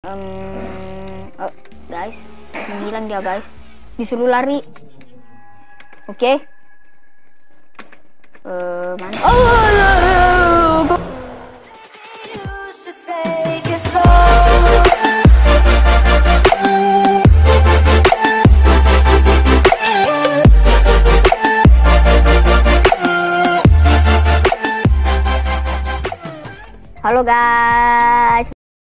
Oh, guys, menghilang dia guys. Disuruh lari. Oke. Mana? Oh, halo guys.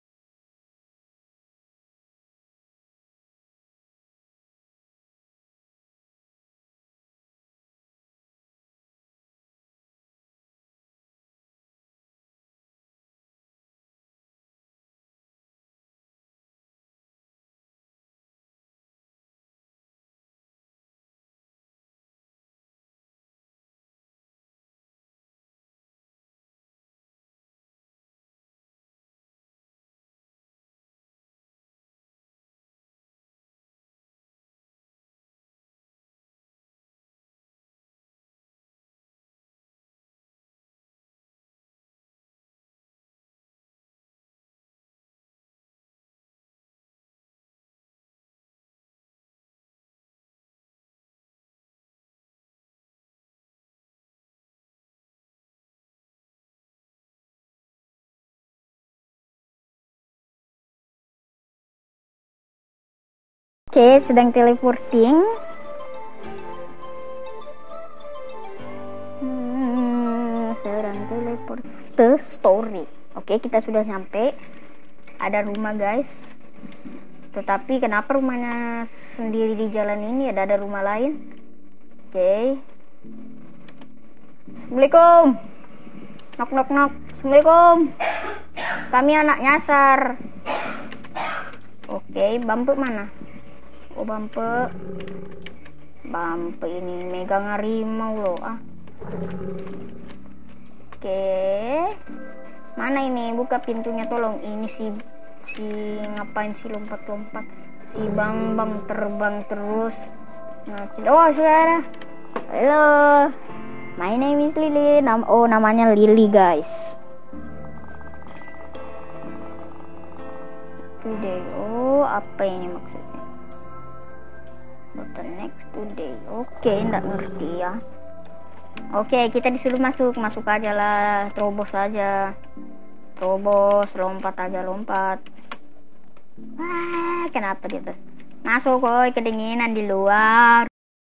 Oke, sedang teleporting. Sedang teleport ke story. Oke, kita sudah nyampe. Ada rumah guys. Tetapi kenapa rumahnya sendiri di jalan ini? Ada rumah lain. Oke. Assalamualaikum. Knock knock knock. Assalamualaikum. Kami anak nyasar. Oke, bambu mana? Oh, bambu ini megang harimau loh. Oke, mana ini? Buka pintunya tolong. Ini si ngapain sih lompat-lompat? Si bang terbang terus. Oh, suara. Halo, my name is Lily. Namanya Lily guys. Today. Oh, apa ini maksudnya? Button next today. Oke, enggak ngerti ya. Oke, kita disuruh masuk aja lah. Terobos aja. Terobos, lompat aja, lompat. Kenapa dia terus masuk? Koi, kedinginan di luar.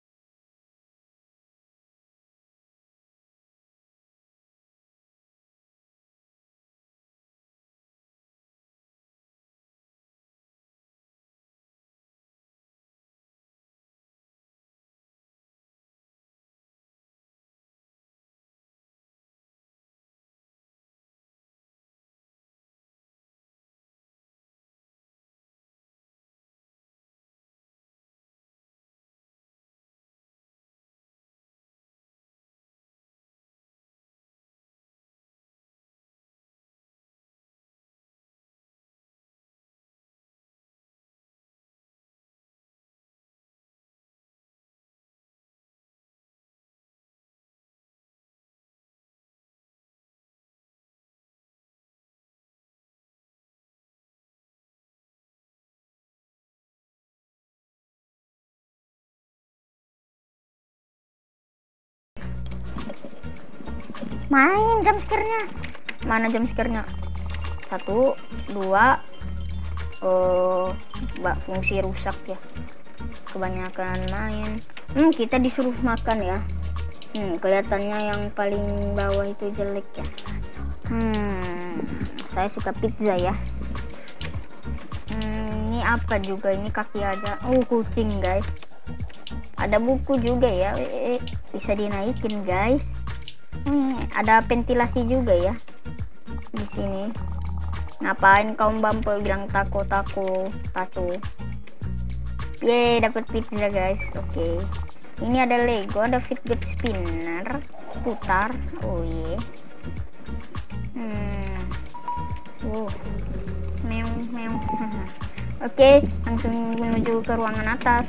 Main jumpscare-nya. Mana jumpscare-nya? 1, 2. Fungsi rusak ya. Kebanyakan main. Kita disuruh makan ya. Kelihatannya yang paling bawah itu jelek ya. Saya suka pizza ya. Ini apa juga? Ini kaki aja. Kucing guys. Ada buku juga ya. Bisa dinaikin guys. Ada ventilasi juga ya di sini. Ngapain kaum bambu bilang tato? Yeay, dapat pizza guys. Oke. Ini ada Lego, ada fidget spinner, putar. Oh iya. Meong. Oke, langsung menuju ke ruangan atas.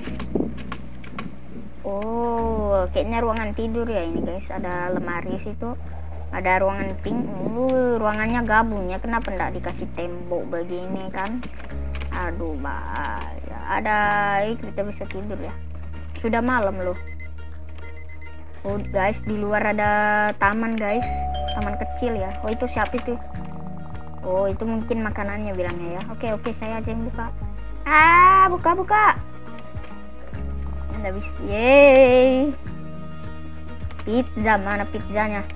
Oh, kayaknya ruangan tidur ya ini guys. Ada lemari situ. Ada ruangan pink. Ruangannya gabung ya. Kenapa enggak dikasih tembok begini kan? Aduh bahaya. Ada kita bisa tidur ya. Sudah malam loh. Oh guys, di luar ada taman guys, taman kecil ya. Oh itu siapa itu? Oh itu mungkin makanannya bilangnya ya. Oke, saya aja yang buka. Buka. Nggak bisa. Yeay. Pizza, mana pizzanya?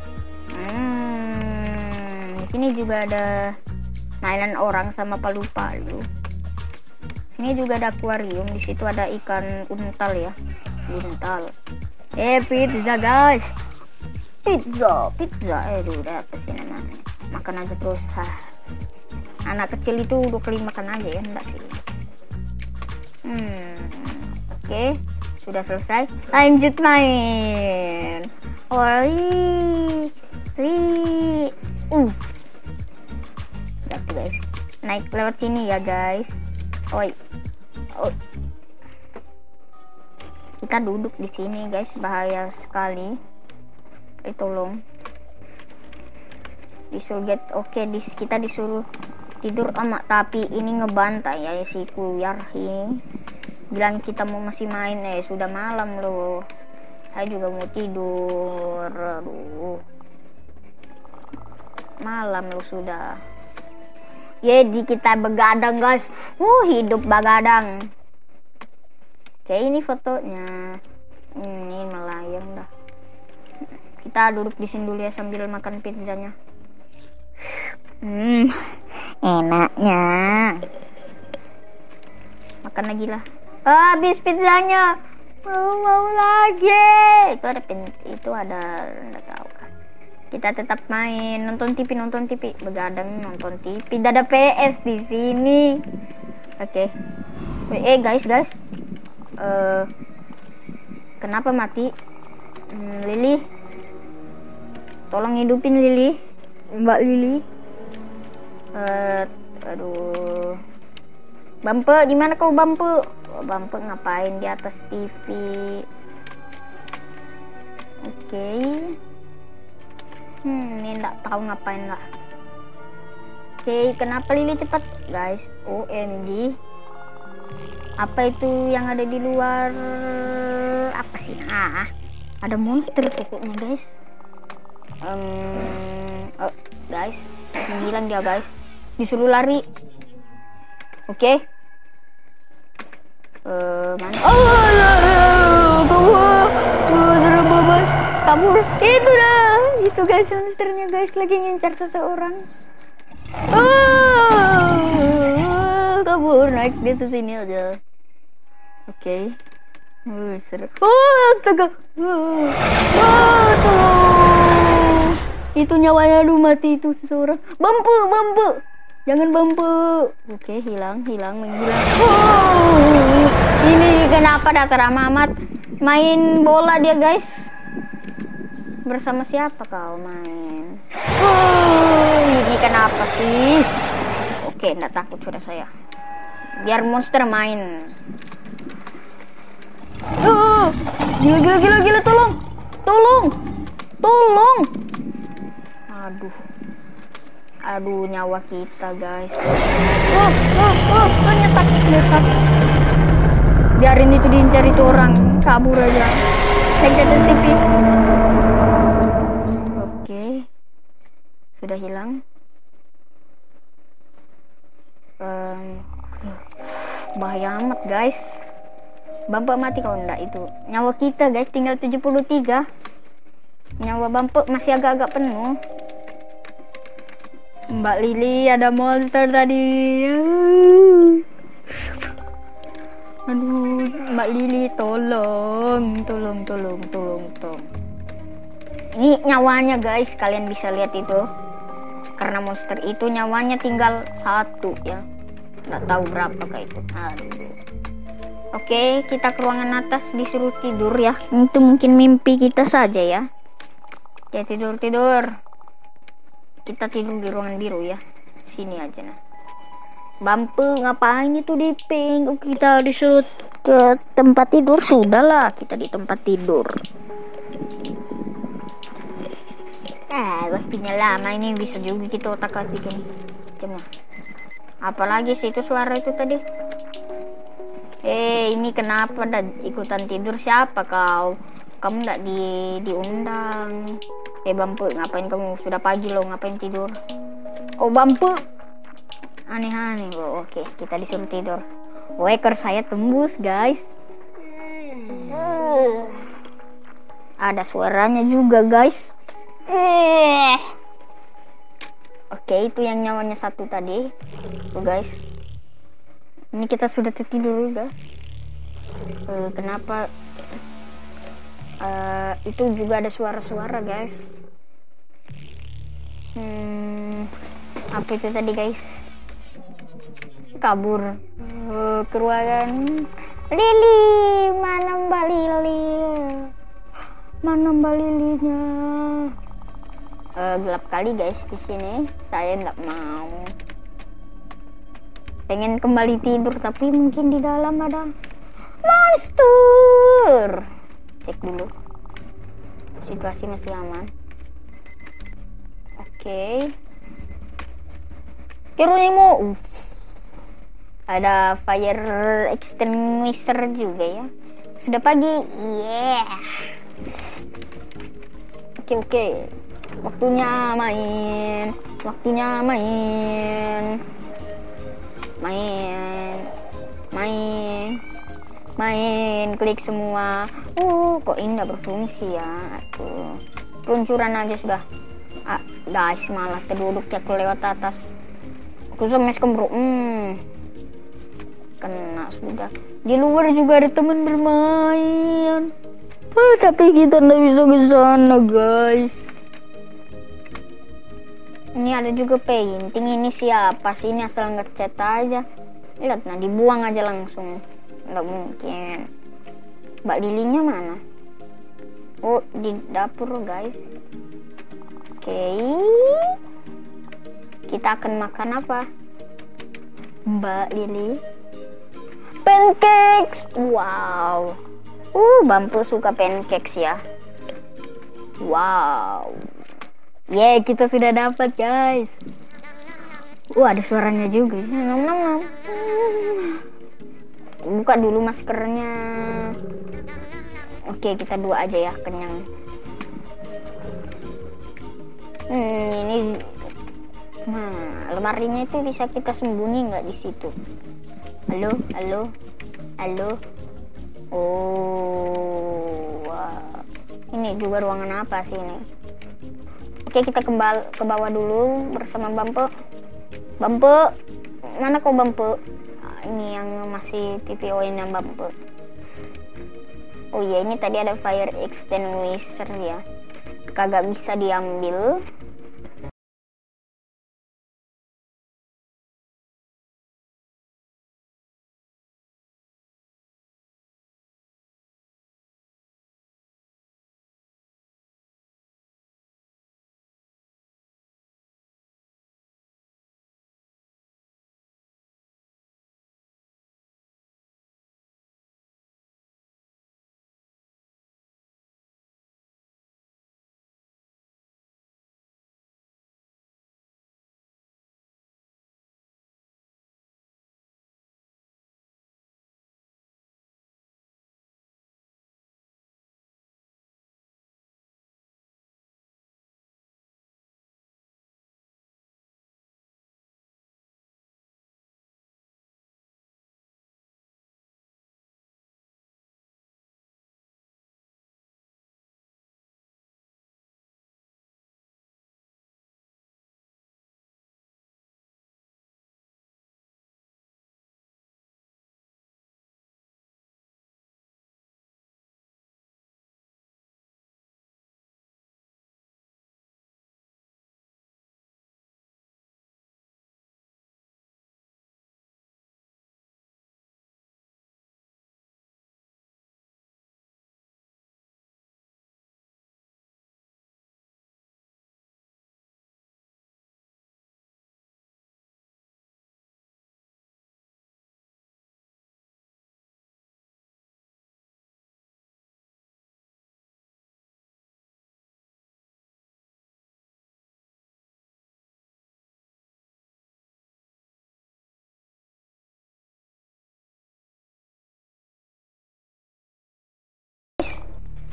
Di sini juga ada mainan orang sama palu-palu. Ini juga ada akuarium. Di situ ada ikan untal ya. Untal. Pizza guys. Pizza. Udah apa sih namanya? Makan aja terus. Anak kecil itu udah kali makan aja ya, enggak sih? Oke, sudah selesai. Lanjut main. Udah tuh guys. Naik lewat sini ya guys. Oi. Kita duduk di sini guys, bahaya sekali. Tolong. Disuruh kita disuruh tidur ama, tapi ini ngebantai ya si Kuyar ini. Bilang kita mau masih main, sudah malam loh. Saya juga mau tidur. Aduh. Malam loh sudah. Jadi kita begadang guys. Hidup begadang. Oke, ini fotonya. Ini melayang dah. Kita duduk di sini dulu ya sambil makan pizzanya. Enaknya. Makan lagi lah. Habis pizzanya. Mau lagi. Itu ada enggak tahu kan. Kita tetap main, nonton TV, begadang nonton TV. Tidak ada PS di sini. Oke. Guys. Kenapa mati? Lili. Tolong hidupin Lili. Mbak Lili. Aduh. Bampe, gimana kau Bampe? Bampe ngapain di atas TV? Oke. Ini enggak tahu ngapain lah. Oke, kenapa Lili cepat? Guys, OMG. Apa itu yang ada di luar? Apa sih? Ada monster pokoknya, guys. Guys, hilang dia, guys. Disuruh lari. Oke. Mana? Kabur. Itu dah. Itu guys monsternya guys, lagi ngincar seseorang. Kabur, naik di atas sini aja. Oke. Seru. Astaga. Tolong. Itu nyawanya mati itu seseorang. Bambu. Jangan bambu. Oke, hilang, menghilang. Ini kenapa dasar amat main bola dia, guys? Bersama siapa kau main? Ini kenapa sih? Oke, enggak takut sudah saya. Biar monster main. Gila, tolong. Aduh, nyawa kita, guys. Nyetak. Biarin itu diincar itu orang, kabur aja. Cek TV. Oke. Sudah hilang. Bahaya amat, guys. Bampe mati kalau enggak itu. Nyawa kita, guys, tinggal 73. Nyawa Bampe masih agak-agak penuh. Mbak Lili, ada monster tadi. Aduh, Mbak Lili, tolong. Ini nyawanya, guys, kalian bisa lihat itu. Karena monster itu nyawanya tinggal 1 ya. Nggak tahu berapa kayak itu. Aduh. Oke, kita ke ruangan atas disuruh tidur ya. Itu mungkin mimpi kita saja ya. Ya, tidur. Kita tidur di ruangan biru ya. Sini aja nah. Bampe ngapain itu di ping? Kita disuruh ke tempat tidur. Sudahlah, kita di tempat tidur. Waktunya lama ini, bisa juga kita otak-atik ini. Cuma Apalagi sih itu suara itu tadi? Ini kenapa dah ikutan tidur? Siapa kau? Kamu nggak diundang. Bampu, ngapain kamu? Sudah pagi loh, ngapain tidur? Oh, Bampu. Aneh-aneh. Oh, oke, kita disuruh tidur. Ekor saya tembus, guys. Ada suaranya juga, guys. Oke, itu yang nyawanya satu tadi. Tuh, guys. Ini kita sudah tertidur juga. Kenapa? Itu juga ada suara-suara, guys. Apa itu tadi, guys? Kabur ke ruangan. Lili, mana Mbak Lili? Mana Mbak Lilinya? Gelap kali, guys, di sini. Saya nggak mau. Pengen kembali tidur, tapi mungkin di dalam ada monster. Cek dulu. Situasi masih aman. Oke. Geronimo. Ada fire extinguisher juga ya. Sudah pagi. Yeah. Oke. Waktunya main. Main. Klik semua. Kok ini nggak berfungsi ya? Tuh. Peluncuran aja sudah. Guys, malah terduduk ya lewat atas. Aku semes kembro. Kena sudah. Di luar juga ada teman bermain. Tapi kita nggak bisa ke sana, guys. Ini ada juga painting. Ini siapa sih? Ini asal nge-chat aja. Lihat, nah dibuang aja langsung. Nggak mungkin. Mbak Lilinya mana? Oh, di dapur, guys. Oke. Kita akan makan apa? Mbak Lili. Pancakes. Wow. Bampu suka pancakes ya. Wow. Kita sudah dapat, guys. Ada suaranya juga. Nom. Buka dulu maskernya. Oke, kita dua aja ya, kenyang. Ini lemarinya itu bisa kita sembunyi nggak di situ? Halo. Wow. Ini juga ruangan apa sih ini? Oke, kita kembali ke bawah dulu bersama Bampu. Mana kok Bampu? Ini yang masih TPO ini yang Bampu. Oh iya, ini tadi ada fire extinguisher ya. Kagak bisa diambil.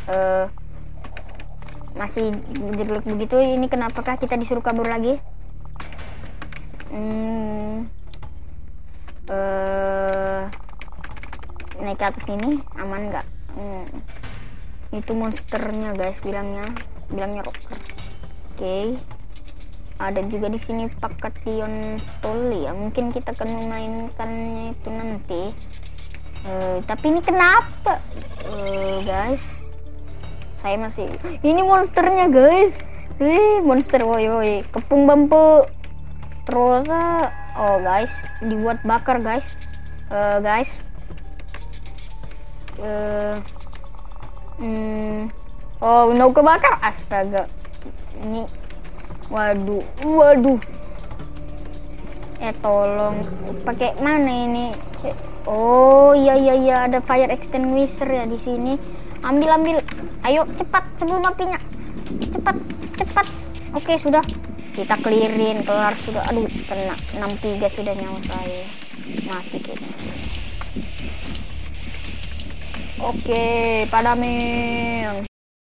eh masih jelek begitu. Ini kenapakah kita disuruh kabur lagi? Naik ke atas ini aman nggak? Itu monsternya guys, bilangnya rocker. Oke. Ada juga di sini Pakation Stoli ya, mungkin kita akan memainkannya itu nanti. Tapi ini kenapa guys, saya masih ini monsternya guys. Monster woi kepung bambu terus. Oh guys, dibuat bakar guys. Oh no, kebakar, astaga. Ini waduh tolong pakai mana ini? Oh iya ada fire extinguisher ya di sini. Ambil ayo cepat sebelum apinya cepat. Oke, sudah kita clearin, kelar sudah. Aduh, kena 63 sudah nyawa saya, mati kita. Oke, padamin.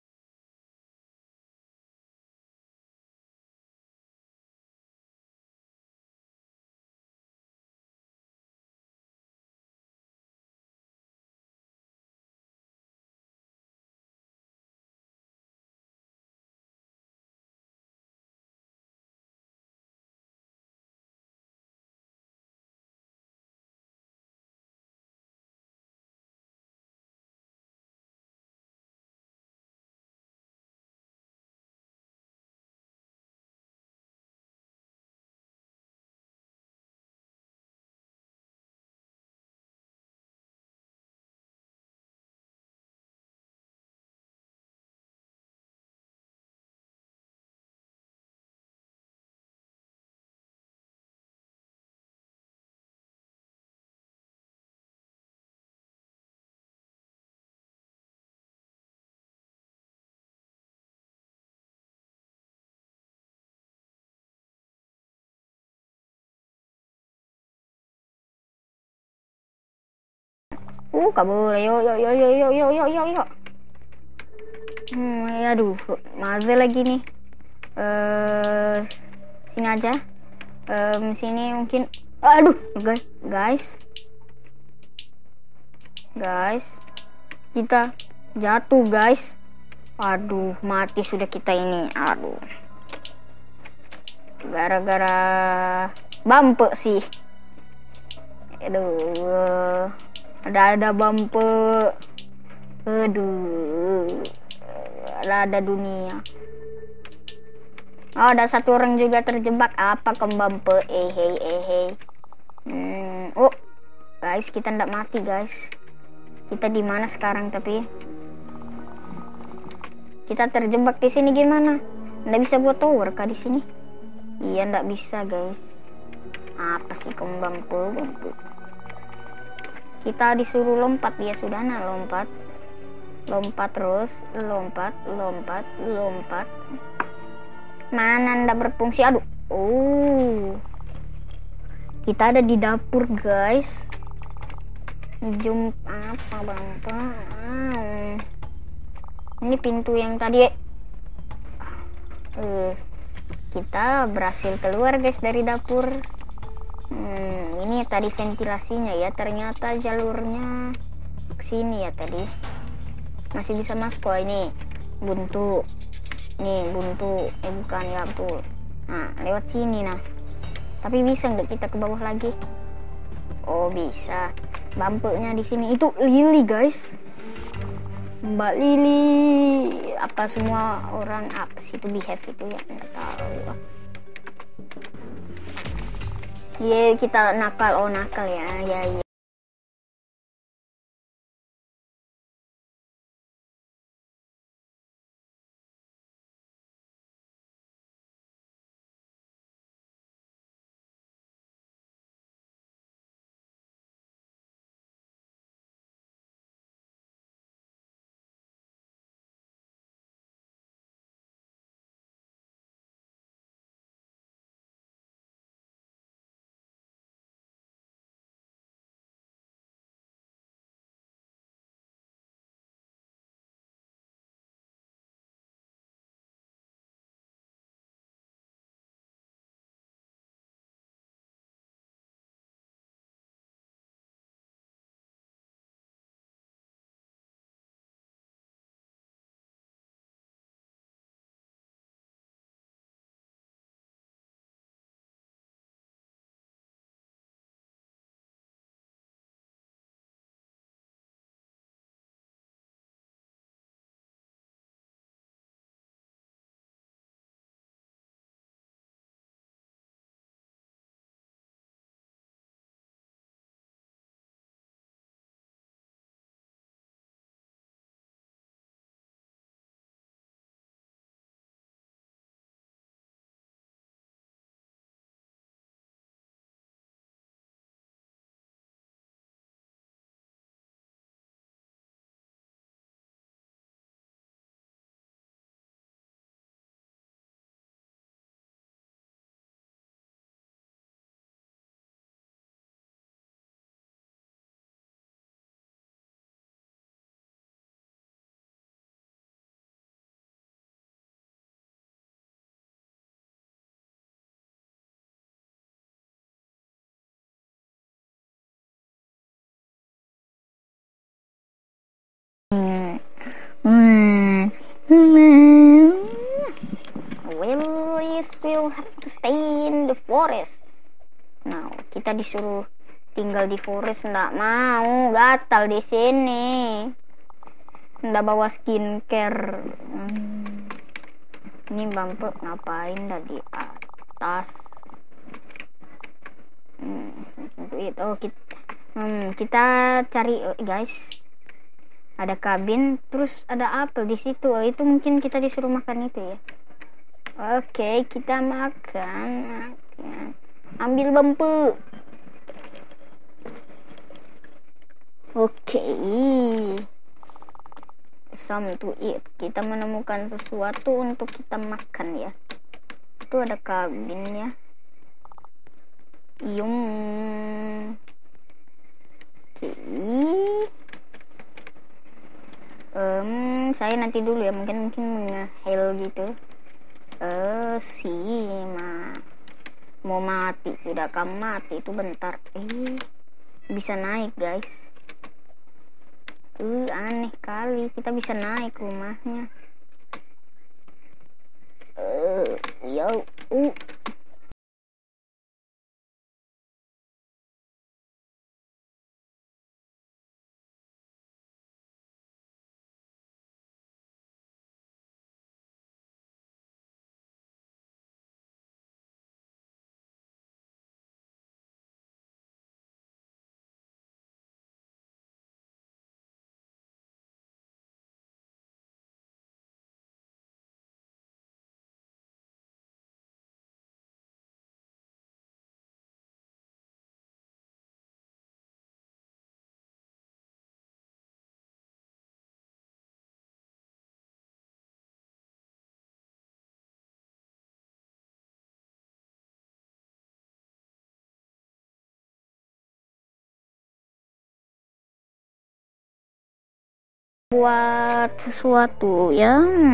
Kabur. Yuk. Aduh, maze lagi nih. Sini aja. Sini mungkin. Aduh, guys. Kita jatuh, guys. Aduh, mati sudah kita ini. Aduh. Gara-gara bumper sih. Aduh. Ada bumper. Aduh. Ada dunia. Oh, ada satu orang juga terjebak. Apa bumper? Hey. Oh, guys, kita ndak mati, guys. Kita di mana sekarang tapi? Kita terjebak di sini gimana? Ndak bisa buat tower kah di sini? Iya, ndak bisa, guys. Apa sih bumper? Kita disuruh lompat, ya sudah lompat terus, lompat. Mana ndak berfungsi? Aduh. Kita ada di dapur, guys. Jump apa bang? Ini pintu yang tadi. Kita berhasil keluar, guys, dari dapur. Ini tadi ventilasinya ya, ternyata jalurnya ke sini ya tadi. Masih bisa masuk. Ini buntu. Bukan ya, betul. Nah, lewat sini nah. Tapi bisa nggak kita ke bawah lagi? Oh, bisa. Bumpernya di sini. Itu Lily, guys. Mbak Lily. Apa semua orang apa sih itu behave itu ya? Nggak tahu. Kita nakal. Oh, nakal ya. Ya. Will have to stay in the forest. Nah, kita disuruh tinggal di forest, nggak mau, gatal di sini. Nggak bawa skincare. Ini Bampe ngapain dah di atas? Kita cari guys. Ada kabin, terus ada apel di situ. Itu mungkin kita disuruh makan itu ya. Oke, kita makan. Ambil Bampe. Oke. Some to eat. Kita menemukan sesuatu untuk kita makan ya. Itu ada kabin ya. Oke. Saya nanti dulu ya, mungkin nge-heal gitu. Mau mati, sudah kamu mati itu bentar. Bisa naik guys. Aneh kali, kita bisa naik rumahnya. Buat sesuatu ya.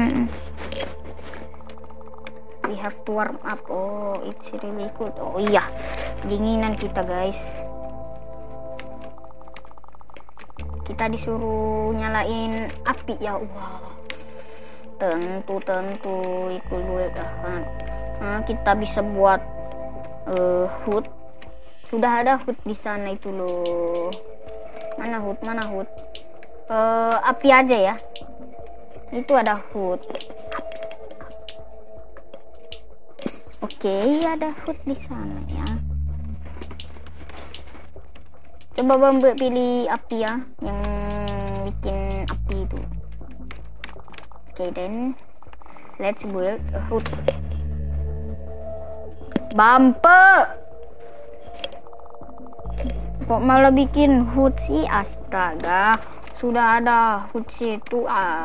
We have to warm up. Oh, it's really good. Oh iya, dinginan kita guys. Kita disuruh nyalain api ya. Wow, tentu ikut gue. Kita bisa buat hood. Sudah ada hood di sana itu loh. Mana hood? Api aja ya. Itu ada hood. Oke, ada hood di sana ya. Coba Bambe pilih api ya, yang bikin api itu. Oke, then let's build a hood. Bambe, kok malah bikin hood sih? Astaga. Sudah ada hood situ.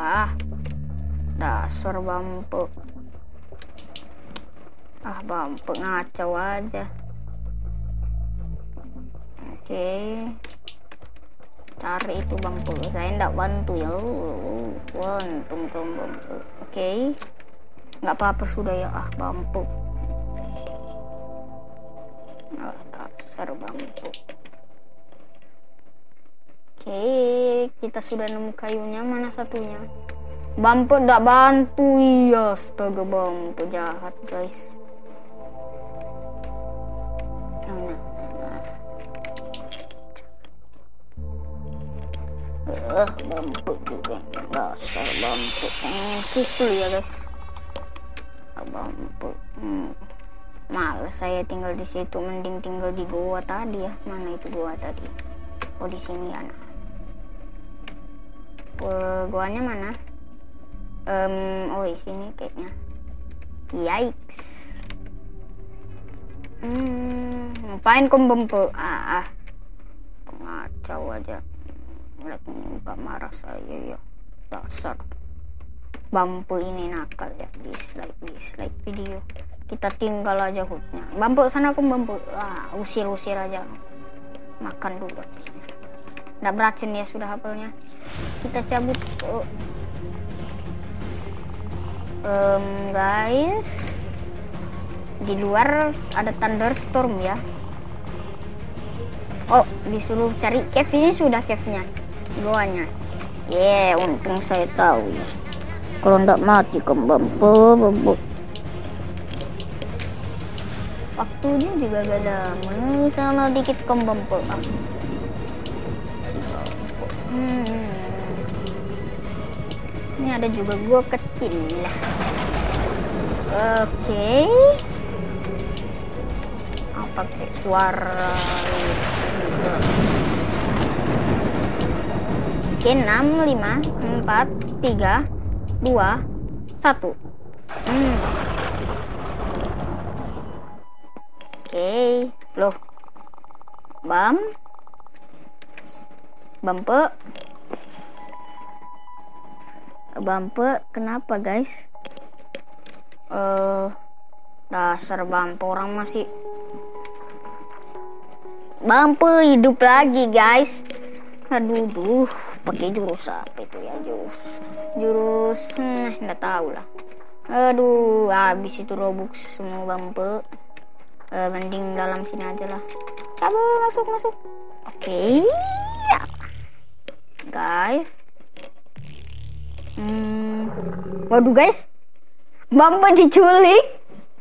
Dasar Bampe. Bampe ngacau aja. Oke. Cari itu Bampe. Saya ndak bantu ya. Untung ke Bampe. Oke. Nggak apa-apa sudah ya. Bampe. Dasar Bampe. Oke, kita sudah nemu kayunya. Mana satunya? Bampe ndak bantu. Iya, astaga Bampe jahat guys. Bampe juga. Dasar Bampe. Kikul ya guys. Bampe. Males saya tinggal di situ, mending tinggal di goa tadi ya. Mana itu goa tadi? Oh, di sini ya. Goanya mana? Oh di sini kayaknya. Yikes. Ngapain kau Bampe? Pengacau aja. Lihat muka marah saya ya. Dasar Bampe ini nakal ya. Dislike video. Kita tinggal aja hoodnya. Bampe sana aku Bampe. Usir aja. Makan dulu. Nggak beracun ya sudah apelnya. Kita cabut. Guys, di luar ada thunderstorm ya. Oh, disuruh cari cave. Ini sudah cave-nya, goanya. Untung saya tahu ya. Kalau ndak mati bambu. Waktunya juga gak lama. Salah dikit bambu. Ini ada juga gua kecil. Oke. Apa kayak suara juga. Oke, 6, 5, 4, 3, 2, 1. Oke, loh. Bampe, kenapa guys? Dasar bampe orang masih. Bampe hidup lagi guys. Aduh, pakai jurus apa itu ya, jurus nggak tahu lah. Aduh, habis itu Robux semua bampe. Mending dalam sini aja lah. Masuk. Oke. Guys. Waduh guys. Bampe diculik.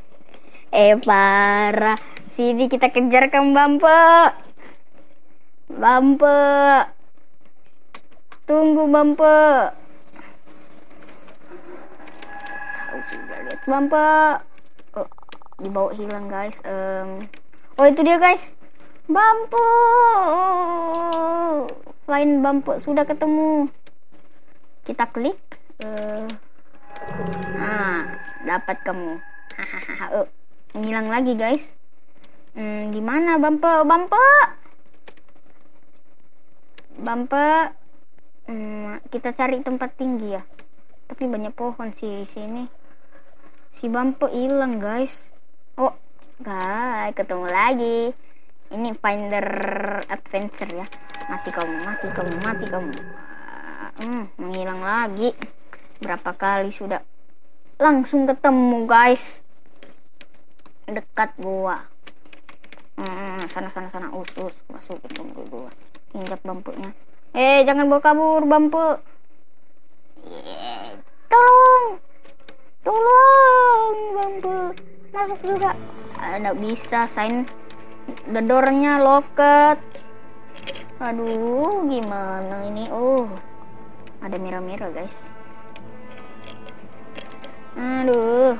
Parah. Sini kita kejar ke Bampe. Tunggu Bampe. Tahu sudah lihat Bampe. Dibawa hilang guys. Itu dia guys. Bampe. Lain Bampe sudah ketemu. Kita klik. Dapat kamu. Menghilang lagi guys. Gimana Bampe? Kita cari tempat tinggi ya. Tapi banyak pohon sih di sini. Si Bampe hilang guys. Guys, ketemu lagi. Ini Finder Adventure ya. Mati kamu. Menghilang lagi. Berapa kali sudah. Langsung ketemu guys. Dekat gua. Sana usus masuk ke gua. Injak Bampenya. Jangan bawa kabur Bampe. Tolong Bampe. Masuk juga. Nggak bisa sign the door-nya loket. Aduh, gimana ini? Ada merah-merah guys. Aduh.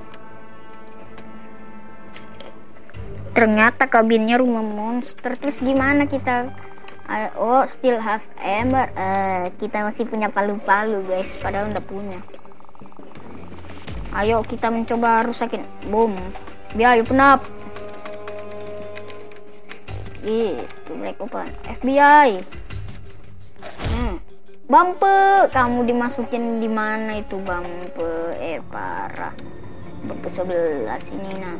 Ternyata kabinnya rumah monster. Terus gimana kita? Still have ember. Kita masih punya palu-palu guys. Padahal nggak punya. Ayo kita mencoba rusakin. Boom. Biar penap. Itu break open. FBI. Bampe, kamu dimasukin di mana itu Bampe? Parah. Bampe 11 ini nah.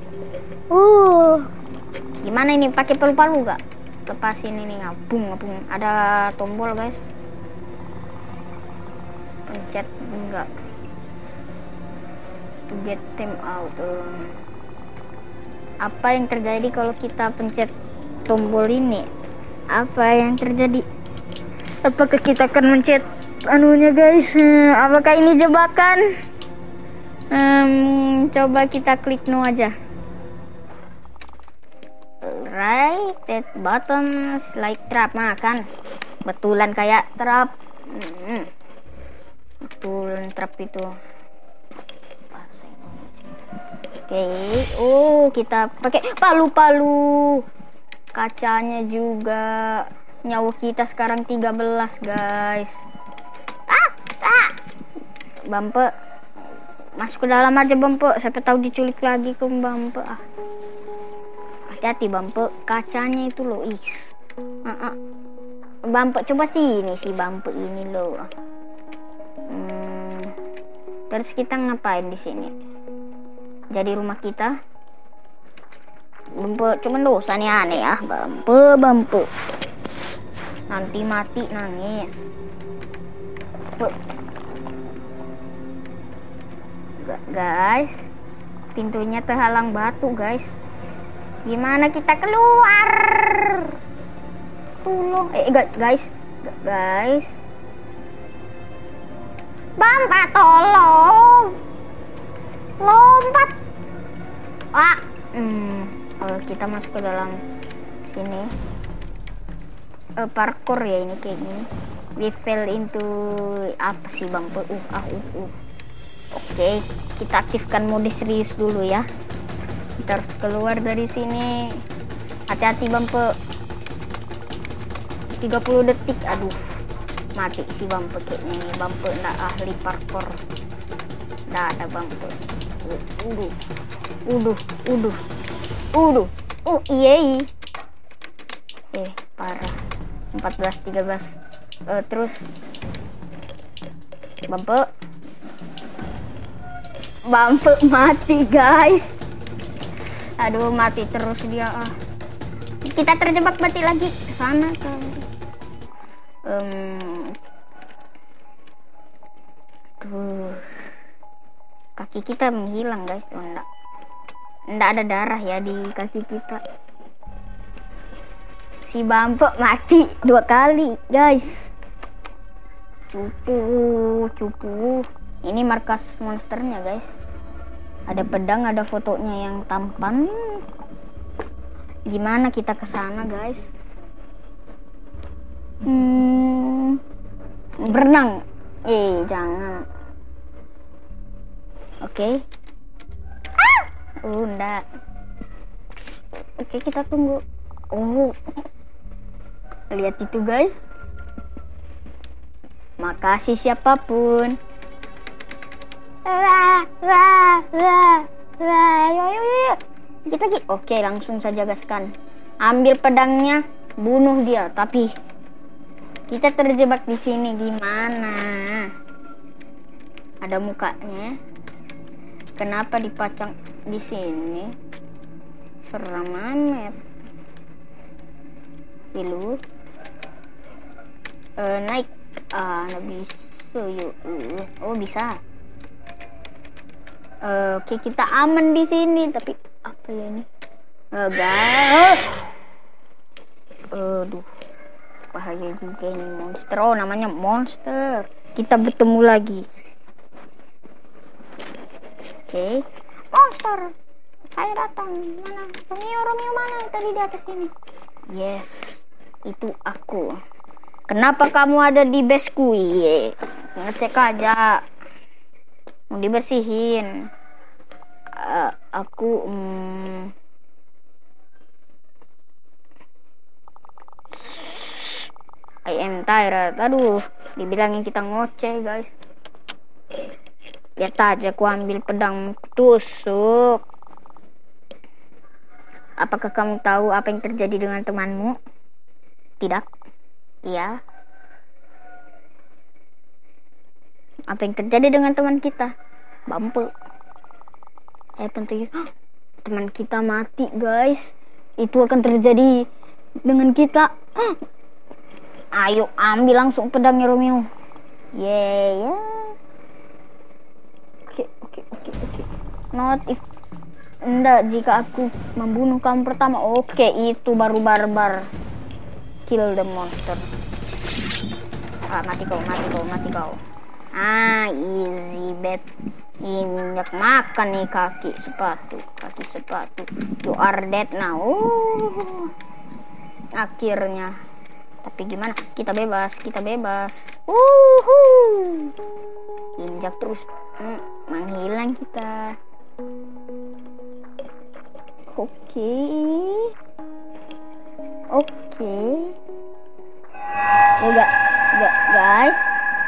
Gimana ini pakai palu-palu gak? Lepasin ini ngapung. Ada tombol guys. Pencet enggak. To get them out. Apa yang terjadi kalau kita pencet tombol ini? Apa yang terjadi? Apakah kita akan mencet anunya guys? Apakah ini jebakan? Coba kita klik no aja. Right, that button like trap. Kan betulan kayak trap. Betulan trap itu. Oke. Kita pakai palu-palu. Kacanya juga. Nyawa kita sekarang 13 guys. Bampe, masuk ke dalam aja Bampe. Siapa tahu diculik lagi ke Bampe. Hati-hati Bampe, kacanya itu loh. Bampe coba sini si Bampe ini loh. Terus kita ngapain di sini? Jadi rumah kita. Bampe cuman dosa nih aneh ya. Bampe. Nanti mati nangis. Guys, pintunya terhalang batu guys. Gimana kita keluar? Tolong, guys. Bampa, tolong. Lompat. Kita masuk ke dalam sini. Parkour ya ini kayak gini. We fell into apa sih bang? Oke, kita aktifkan mode serius dulu ya. Kita harus keluar dari sini. Hati-hati Bampe. 30 detik. Aduh, mati si Bampe kayaknya nih. Bampe nggak ahli parkour. Nggak ada Bampe. Iya. Parah. 14, 13. Terus Bampe mati guys. Aduh, mati terus dia. Kita terjebak, mati lagi ke sana kan. Kaki kita menghilang guys. Enggak ada darah ya di kaki kita. Si Bampe mati 2 kali guys. Cupu. Ini markas monsternya guys. Ada pedang, ada fotonya yang tampan. Gimana kita ke sana guys? Berenang. Jangan. Oke. Enggak. Oke, kita tunggu. Lihat itu guys. Makasih siapapun. Dikit lagi. Oke, langsung saja gaskan. Ambil pedangnya, bunuh dia. Tapi kita terjebak di sini. Gimana? Ada mukanya. Kenapa dipacang di sini? Seram amat. Dulu. Naik. Nggak bisa yuk. Bisa. Oke, kita aman di sini. Tapi apa ya ini? Guys. Aduh, bahaya juga ini monster. Namanya monster. Kita bertemu lagi. Oke. Monster, saya datang. Mana? Romeo mana tadi di atas sini? Yes, itu aku. Kenapa kamu ada di baseku? Ngecek aja. Mau dibersihin. Aku I am tired. Aduh, dibilangin kita ngoceh guys. Lihat aja, aku ambil pedang tusuk. Apakah kamu tahu apa yang terjadi dengan temanmu? Tidak. Iya. Apa yang terjadi dengan teman kita? Bampe. Tentunya teman kita mati guys. Itu akan terjadi dengan kita. Ayo ambil langsung pedangnya Romeo. Oke. Not if. Enggak, jika aku membunuh kamu pertama. Oke, itu baru barbar. Kill the monster. Mati kau. Easy bet. Injak makan nih kaki sepatu. You are dead now. Akhirnya. Tapi gimana? Kita bebas. Injak terus. Menghilang kita. Oke. Enggak, guys.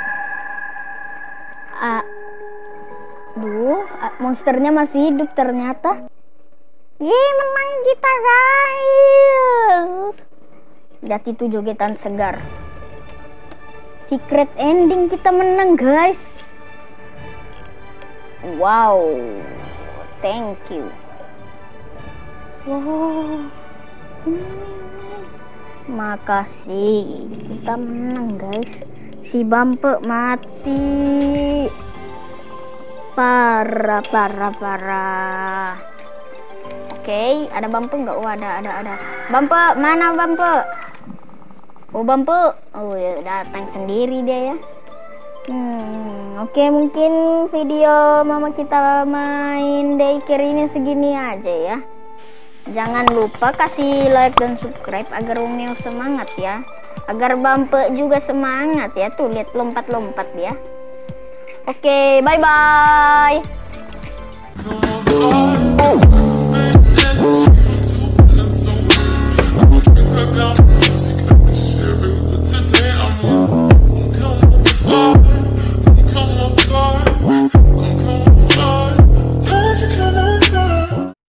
Monsternya masih hidup ternyata. Menang kita guys. Lihat itu jogetan segar. Secret ending kita menang guys. Wow. Thank you. Makasih. Kita menang guys. Si Bampe mati. Parah. Oke, ada Bampe nggak? Ada. Bampe, mana Bampe? Bampe. Ya datang sendiri dia ya. Oke, mungkin video mama kita main daycare ini segini aja ya. Jangan lupa kasih like dan subscribe agar Romeo semangat ya. Agar Bampe juga semangat ya. Tuh lihat lompat-lompat ya. Oke, bye-bye.